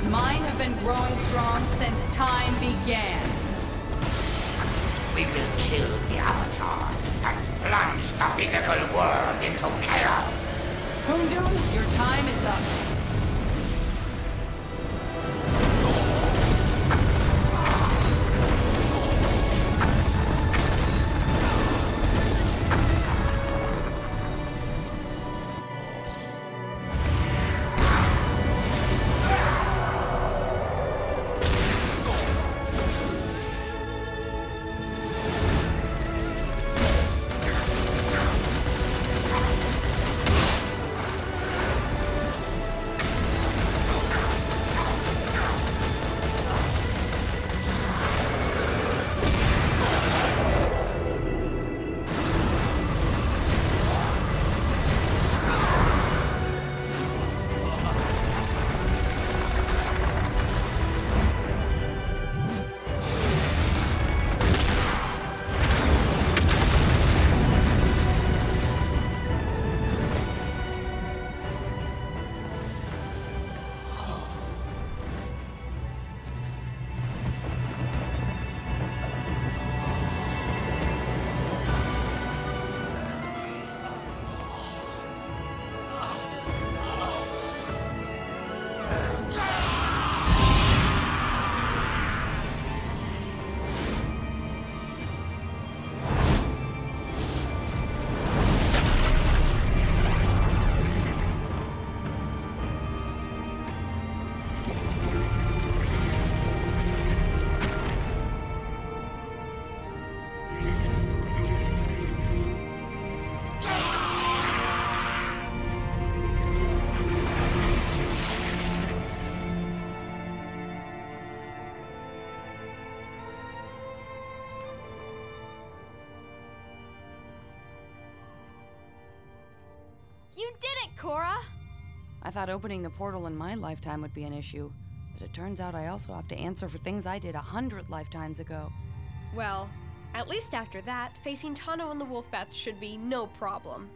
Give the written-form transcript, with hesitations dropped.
Mine have been growing strong since time began. We will kill the Avatar and plunge the physical world into chaos. Kundun, your time is up. You did it, Korra! I thought opening the portal in my lifetime would be an issue, but it turns out I also have to answer for things I did 100 lifetimes ago. Well, at least after that, facing Tano and the Wolfbats should be no problem.